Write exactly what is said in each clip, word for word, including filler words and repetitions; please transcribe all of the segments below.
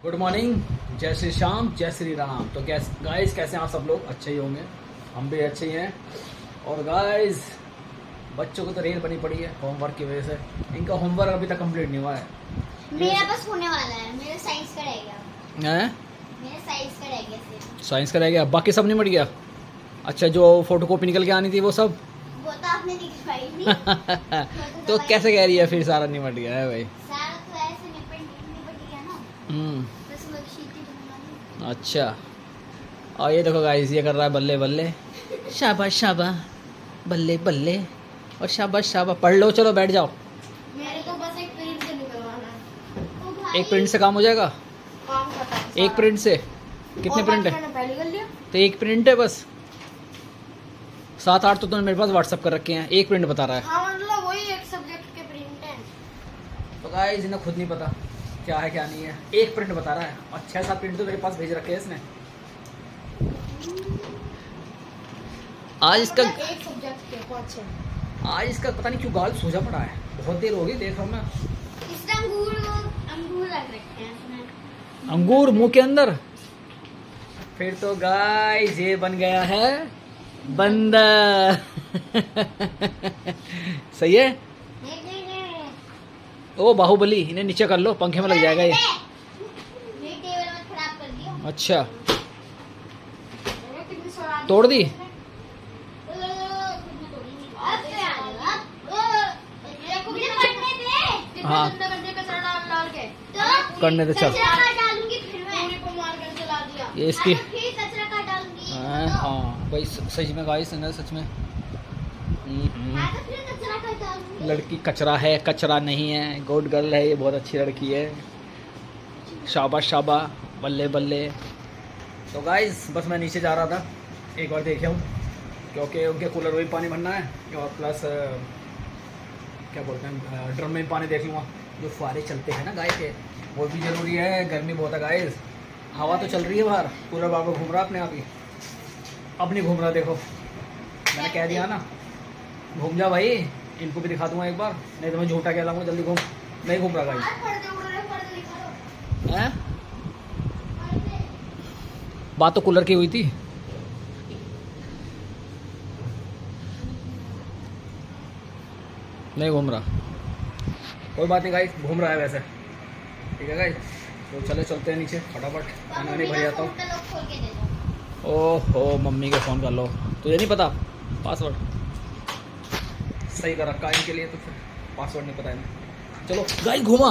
Good morning, जय श्री श्याम, जय श्री राम। तो कैस गाइस कैसे हैं आप सब लोग? अच्छे ही होंगे, हम भी अच्छे ही हैं। और गाइस बच्चों को तो रेल बनी पड़ी है होमवर्क की वजह से। इनका होमवर्क अभी तक कंप्लीट नहीं हुआ है। मेरा बस होने वाला है, मेरा साइंस का रह गया है। मेरा साइंस का रह गया सिर्फ। साइंस का रह गया, बाकी सब निपट गया। अच्छा, जो फोटोकॉपी निकल के आनी थी वो सब वो तो आपने दिखवाई नहीं। तो कैसे कह रही है फिर सारा निपट गया है भाई? सारा तो ऐसे निपट निपट गया ना। हम्म, बस वो शीट दूंगा। अच्छा। और ये देखो गाइस, ये कर रहा है बल्ले बल्ले, शाबाश शाबाश, बल्ले बल्ले और शाबाश शाबाश। पढ़ लो, चलो बैठ जाओ। मेरे को बस एक प्रिंट से निकलवाना है। एक प्रिंट से काम हो जाएगा? काम खत्म है। एक प्रिंट से कितने प्रिंट है? मैंने पहले कर लिया। तो एक प्रिंट है बस? सात आठ तो तुमने मेरे पास व्हाट्सअप कर रखे हैं, एक प्रिंट बता रहा है। हाँ मतलब वही एक सब्जेक्ट के प्रिंट है। तो गाइस इन्हें खुद नहीं पता क्या है क्या नहीं है, एक प्रिंट बता रहा है और छह सात प्रिंट तो मेरे पास भेज रखे हैं इसने। आज इसका एक सब्जेक्ट के पांच छह। आज इसका पता नहीं क्यों गाल सूजा पड़ा है, बहुत देर हो गई देख रहा हूँ मैं। इसमें अंगूर अंगूर रख रखे हैं इसमें। अंगूर मुंह के अंदर? फिर तो गाइस ये बन गया है बंदर। सही है। नहीं नहीं नहीं। ओ बाहुबली, इन्हें नीचे कर लो, पंखे में लग जाएगा ये। मेरी टेबल मत खराब कर दियो। अच्छा, तोड़ दी? हाँ करने दे, चल। ये इसकी हाँ हाँ भाई, सच में गाइस सच में लड़की कचरा है, कचरा नहीं है, गुड गर्ल है ये, बहुत अच्छी लड़की है। शाबाश शाबाश, बल्ले बल्ले। तो गाइस बस मैं नीचे जा रहा था, एक बार देखे हूँ क्योंकि उनके कूलर में भी पानी भरना है और प्लस क्या बोलते हैं ड्रम में भी पानी देख लूँगा। जो फुहारे चलते हैं ना गाय के, वो भी ज़रूरी है। गर्मी बहुत है गाइस, हवा तो चल रही है बाहर, कूलर बाबा घूम रहा अपने आप ही। अब नहीं घूम रहा, देखो मैंने कह दिया ना, घूम जा भाई। इनको भी दिखा दूंगा एक बार, नहीं तो मैं झूठा कह लाऊंगा। जल्दी घूम। नहीं घूम रहा गाइस। हैं? बात तो कूलर की हुई थी। नहीं घूम रहा, कोई बात नहीं गाइस, घूम रहा है वैसे। ठीक है गाइस, तो चले चलते हैं नीचे फटाफट, खाना नहीं भर जाता हूँ। ओहो, मम्मी के फ़ोन कर लो। तुझे नहीं पता पासवर्ड? सही कर रखा है इनके लिए, तो फिर पासवर्ड नहीं पता है। चलो गाइस घूमा,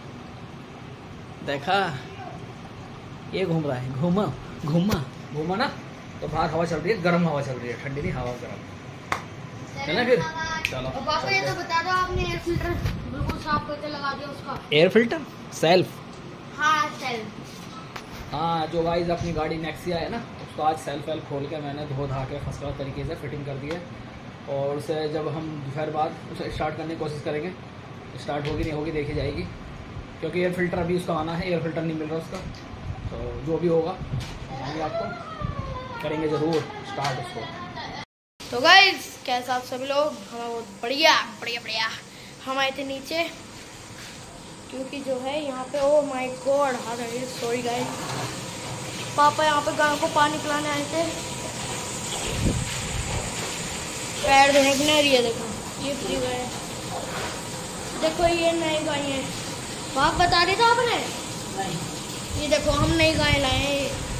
देखा ये घूम रहा है, घूमा घूमा घूमा ना। तो बाहर हवा चल रही है, गर्म हवा चल रही है, ठंडी नहीं, हवा गर्म। चलें फिर, चलो। पापा ये तो बता दो, आपने एयर फिल्टर बिल्कुल साफ करके लगा दिया उसका? Air filter self? हाँ सेल्फ। हाँ, जो गाइस अपनी गाड़ी नेक्सिया है ना, उसको आज सेल्फ वेल्फ खोल के मैंने धो धा के फर्स्ट क्लास तरीके से फिटिंग कर दी है। और उसे जब हम दोपहर बाद उसे स्टार्ट करने की कोशिश करेंगे, स्टार्ट होगी नहीं होगी देखी जाएगी, क्योंकि एयर फिल्टर अभी उसका आना है, एयर फिल्टर नहीं मिल रहा उसका। तो जो भी होगा हम आपको करेंगे ज़रूर स्टार्ट उसको। तो गाइस कैसा आप सभी लोग? हमें बहुत बढ़िया बढ़िया बढ़िया। हम आए थे नीचे क्योंकि जो है यहाँ पे, ओ माय गॉड, हाँ सॉरी गाइस, पापा यहाँ पे गायों को पानी पिलाने आए थे। पैर धोने के लिए, ये देखो ये फ्री गाय, देखो ये नई गाय है। आप बता रहे थे आपने? ये देखो हम नई गाय लाए।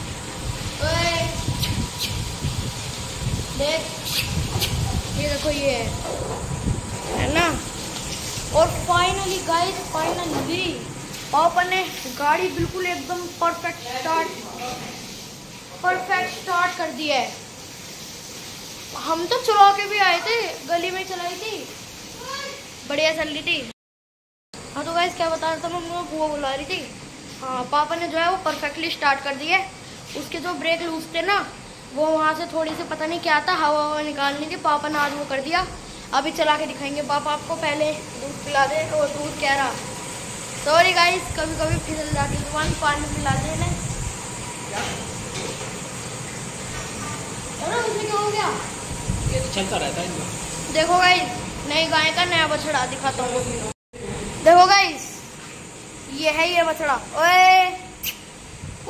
देख ये देखो, ये है है ना। और फाइनली गाइस, फाइनली पापा ने गाड़ी बिल्कुल एकदम परफेक्ट स्टार्ट परफेक्ट स्टार्ट कर दिया है। हम तो चला के भी आए थे, गली में चलाई थी, बढ़िया चल रही थी। हाँ तो गाइस क्या बता रहा था मैं, वो बुला रही थी। हाँ पापा ने जो है वो परफेक्टली स्टार्ट कर दिया है। उसके जो ब्रेक लूज थे ना, वो वहाँ से थोड़ी सी पता नहीं क्या था, हवा हवा निकालनी थी, पापा ने आज वो कर दिया। अभी चला के दिखाएंगे पापा आपको, पहले दूध पिला दे। और दूध कह रहा, सॉरी गाइस, कभी कभी फिसल जाती दुकान, पानी पिला दे ना। उसमें क्या हो गया? ये तो चलता रहता है इनका। देखो गाइस, नई गाय का नया बछड़ा दिखाता हूँ। देखो गाइस, ये है ये बछड़ा। ओए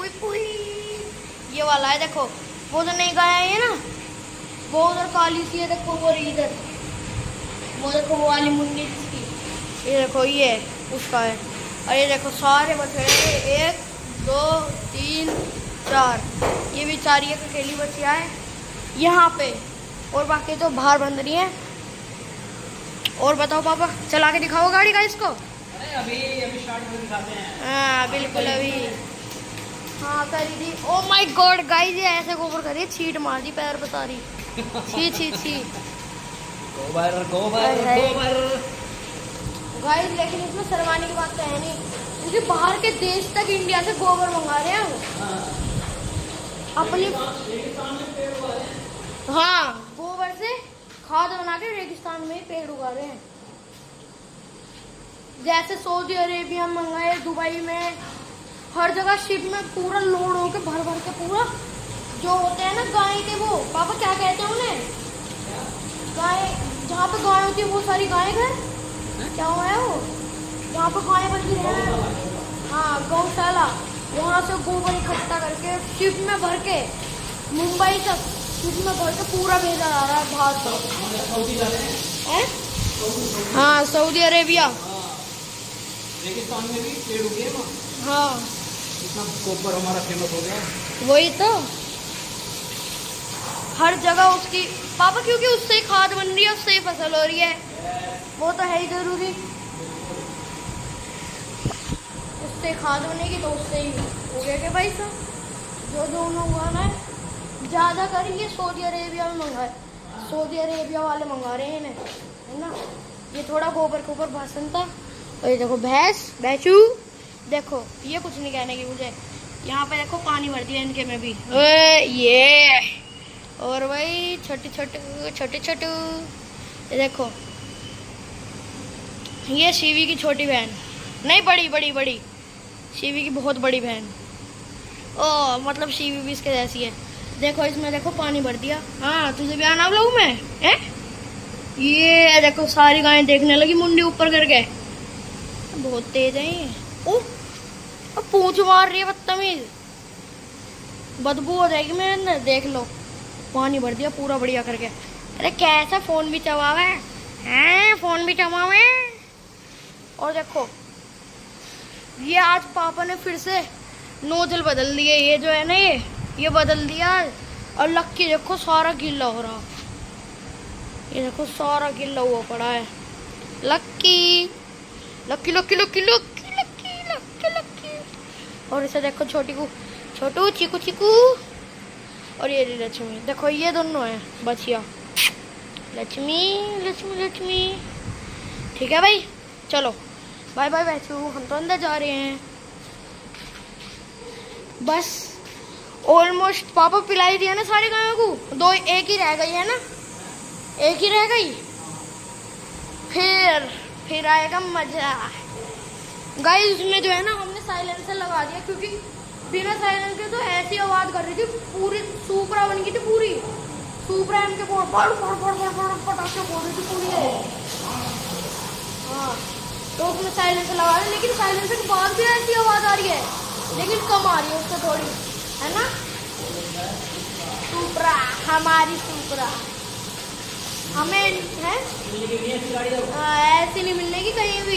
उई उई ये वाला है देखो, वो तो नहीं गाय है ना, वो उधर काली सी है देखो, वो इधर वो देखो वो वाली मुन्नी जिसकी, ये देखो ये उसका है। और ये देखो सारे बछड़े, एक दो तीन चार, ये भी चार ये अकेली बचिया है यहाँ पे, और बाकी तो बाहर बंद रही है। और बताओ पापा, चला के दिखाओ गाड़ी का इसको। अरे अभी अभी स्टार्ट करके दिखाते हैं। हाँ बिल्कुल अभी, हाँ करी थी। ओ माय गॉड गाइस, ये ऐसे गोबर करिए, छीट मार दी पैर पर सारी, छी छी छी गोबर गोबर गोबर। गाइस लेकिन इसमें शर्माने की बात तो है नहीं, क्योंकि बाहर के देश तक इंडिया से गोबर मंगा रहे हैं अपनी। हाँ गोबर से खाद बना के रेगिस्तान में पेड़ उगा रहे हैं। जैसे सऊदी अरेबिया में मंगाए, दुबई में, हर जगह शिप में पूरा लोड होके भर भर के पूरा, जो होते हैं ना गाय के, वो पापा क्या कहते हैं उन्हें, गाय जहाँ पे गाय होती है वो सारी गाय घर, क्या हुआ है वो, जहाँ पे गाय बनती है, हाँ गौशाला, वहाँ से गोबर इकट्ठा करके शिप में भर के मुंबई तक शिप में भर के पूरा भेजा जा रहा है बाहर तक। हाँ सऊदी अरेबिया, रेगिस्तान में भी पेड़ उगे वहाँ। हाँ इतना गोबर हमारा फेमस हो गया, वही तो हर जगह उसकी पापा, क्योंकि उससे ही खाद बन रही है, उससे ही फसल हो रही है, वो तो है ही जरूरी, उससे खाद बनेगी तो उससे ही हो गया। भाई साहब जो जो उन्होंने उगाना है ज़्यादा करेंगे, सऊदी अरेबिया में मंगाए, सऊदी अरेबिया वाले मंगा रहे हैं इन्हें, है ना। ये थोड़ा गोबर के ऊपर भाषण था। और ये देखो भैंस भैंसू, देखो ये कुछ नहीं कहने की मुझे, यहाँ पे देखो पानी भर दिया इनके में भी, ए, ये और वही छोटे छोटे छोटे छोटे, ये देखो ये शिवी की छोटी बहन, नहीं बड़ी बड़ी बड़ी, शिवी की बहुत बड़ी बहन, ओ मतलब शिवी भी इसके जैसी है। देखो इसमें देखो पानी भर दिया। हाँ तुझे भी आना लोग में है, ये देखो सारी गायें देखने लगी मुंडी ऊपर करके, बहुत तेज है ये। ओ अब पूंछ मार रही है बदतमीज, बदबू हो जाएगी मेरे अंदर। देख लो पानी भर दिया पूरा बढ़िया करके। अरे कैसा फोन भी चबावे हैं, फोन भी चबावे। और देखो ये आज पापा ने फिर से नोजल बदल दिए, ये जो है ना ये ये बदल दिया। और लक्की देखो सारा गीला हो रहा, ये देखो सारा गीला हुआ पड़ा है। लक्की लक्की लक्की लक्की लक्की लक्की लक्की लक्की। और इसे देखो छोटी को, छोटू चीकू चीकू। और ये लक्ष्मी, देखो ये दोनों है बचिया, लक्ष्मी लक्ष्मी लक्ष्मी। ठीक है भाई, चलो बाय बाय बैठू, हम तो अंदर जा रहे हैं। बस ऑलमोस्ट पापा पिलाई दिया ना सारी गायों को, दो एक ही रह गई है ना, एक ही रह गई, फिर फिर आएगा मजा। गाइस उसमें जो है ना हमने साइलेंसर लगा दिया, क्योंकि बिना साइलेंसर के तो ऐसी आवाज कर रही थी, पूरी सुपरा बन गई थी, पूरी सुपरा इनके पड़ पड़ पड़ पड़ पड़ पटाखे बोल रही थी पूरी है। हाँ तो उसमें साइलेंसर लगा रहे, लेकिन साइलेंसर के बाद भी ऐसी आवाज आ रही है, लेकिन कम आ रही है उससे थोड़ी, है ना। सुपरा हमारी सुपरा हमें है ऐसी नहीं मिलने की कहीं भी।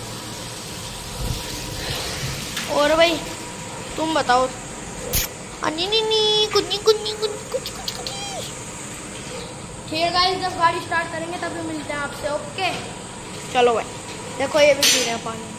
और भाई तुम बताओ, अन्नी नी कुछ कुछ कुछ कुछ कुछ कुछ। ठीक है गाइस, जब गाड़ी स्टार्ट करेंगे तभी मिलते हैं आपसे। ओके चलो भाई, देखो ये भी पी रहे हैं पानी।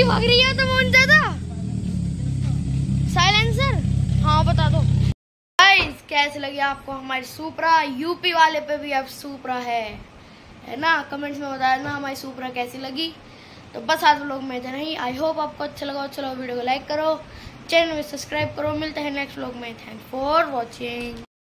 भाग रही है तो कौन ज्यादा साइलेंसर। हाँ बता दो गाइस कैसे लगी आपको हमारी सुपरा। यूपी वाले पे भी अब सुपरा है है ना। कमेंट्स में बता देना हमारी सुपरा कैसी लगी। तो बस आज व्लॉग में इतना ही। आई होप आपको अच्छा लगा। अच्छा लगा वीडियो को लाइक करो, चैनल में सब्सक्राइब करो। मिलते हैं नेक्स्ट व्लॉग में। Thanks for watching.